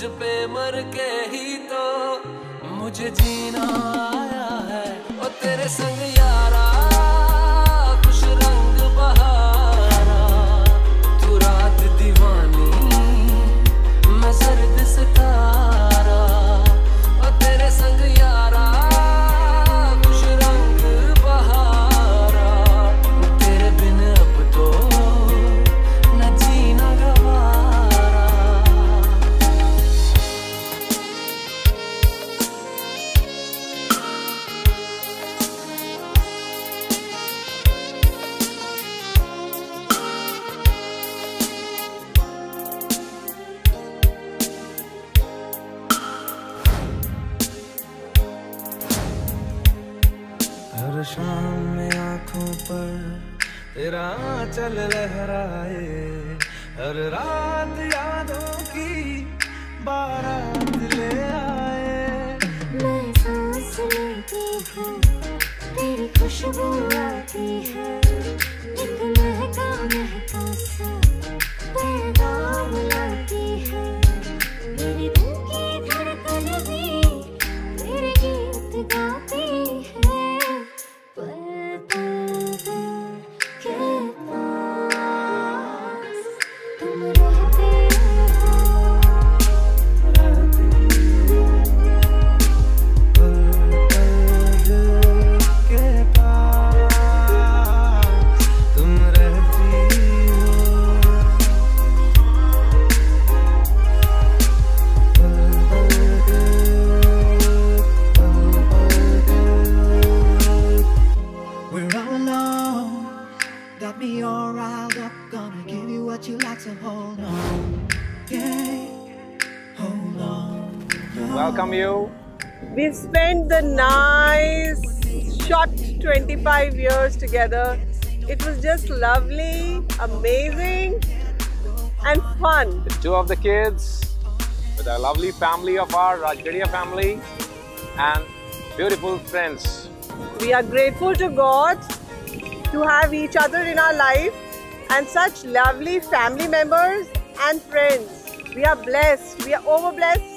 पे मर के ही तो मुझे जीना आया है। ओ तेरे संग यारा खुश रंग बहारा, तू रात दीवानी मैं सर्द सितारा। ओ तेरे संग यारा खुश रंग बहारा, तेरे बिन अब तो न जीना गवारा। हर शाम में आँखों पर तेरा आंचल लहराए, हर रात यादों की बारात ले आए। मैं सांस लेती हूँ तेरी खुशबू आती है, एक महका महका सा पैगाम लाती है। मेरे दिल की धड़कन भी तेरे गीत गाती है। पल पल दिल के पास तुम रहते हो, के पास तुम रहती We're all alone, got me all riled up. Gonna give you what you like, so hold on. Yeah, hold on. Welcome you. We've spent the nice short 25 years together. It was just lovely, amazing and fun. The two of the kids with a lovely family of our Rajgadia family and beautiful friends. We are grateful to God to have each other in our life and such lovely family members and friends. We are blessed. We are over blessed.